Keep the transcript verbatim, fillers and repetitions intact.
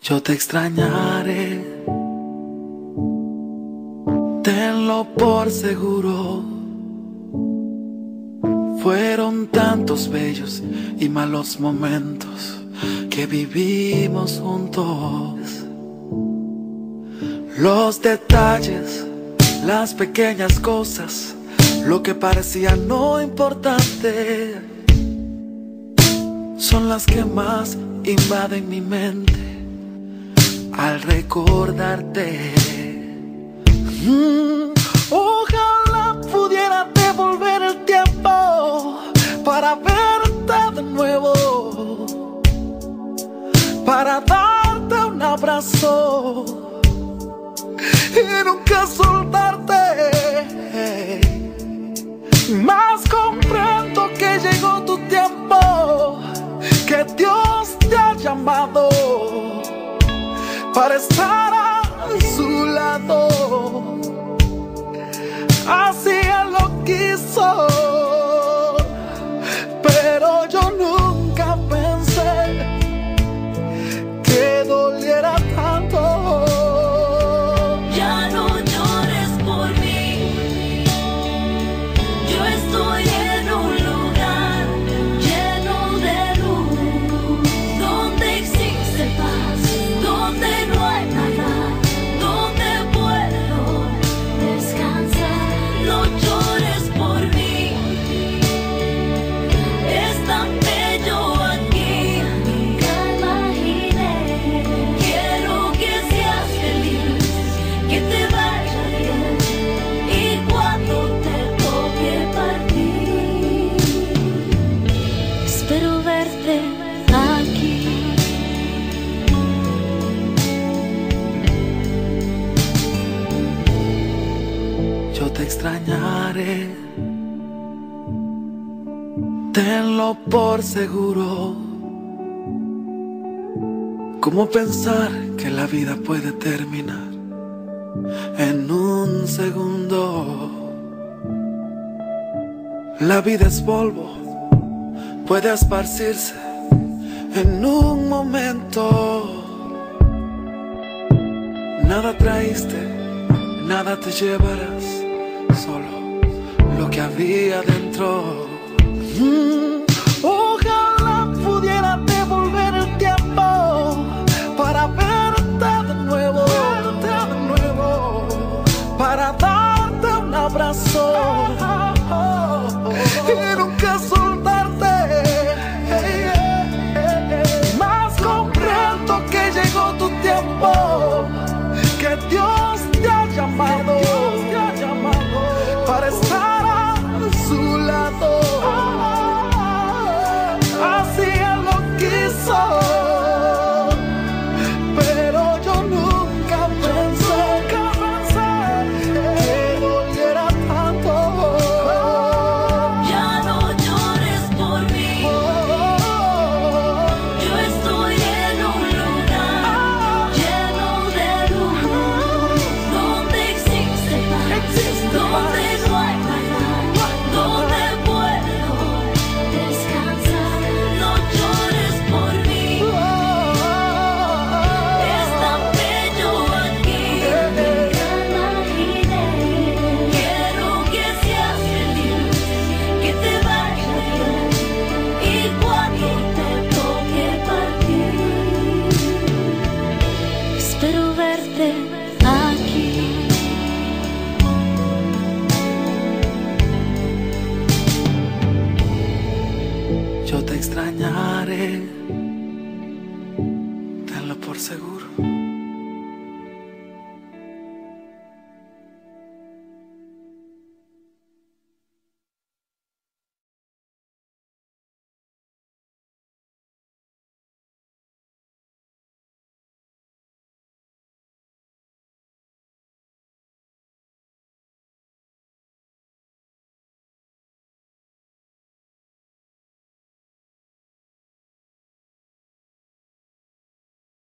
Yo te extrañaré, tenlo por seguro. Fueron tantos bellos y malos momentos que vivimos juntos. Los detalles, las pequeñas cosas, lo que parecía no importante, son las que más invaden mi mente al recordarte. Mm, ojalá pudiera devolver el tiempo para verte de nuevo, para darte un abrazo y nunca soltarte. Mas comprendo que llegó tu tiempo, que Dios te ha llamado para estar a su lado. Así Él lo quiso, pero yo nunca pensé que doliera tanto. Ya no llores por mí, yo estoy en un lugar lleno de luz, donde existe paz, donde no hay maldad, donde puedo descansar. No llores por mí, es tan bello aquí, nunca imaginé. Quiero que seas feliz, que te vaya bien, y cuando te toque partir, espero verte aquí. Yo te extrañaré, tenlo por seguro. ¿Cómo pensar que la vida puede terminar en un segundo? La vida es polvo, puede esparcirse en un momento. Nada traíste, nada te llevarás, solo lo que había dentro. Mm, ojalá pudiera devolver el tiempo para verte de nuevo, verte de nuevo, para darte un abrazo y nunca soltarte. Mas comprendo que llegó tu tiempo, que Dios te ha llamado para estar a su lado. Así Él lo quiso, pero yo nunca pensé que doliera tanto. Ya no llores por mí, yo estoy en un lugar lleno de luz, donde existe paz, donde no hay maldad, donde puedo descansar. No llores por mí, es tan bello aquí, nunca imaginé. Quiero que seas feliz, que te vaya bien, y cuando te toque partir, espero verte aquí. Yo te extrañaré, tenlo por seguro.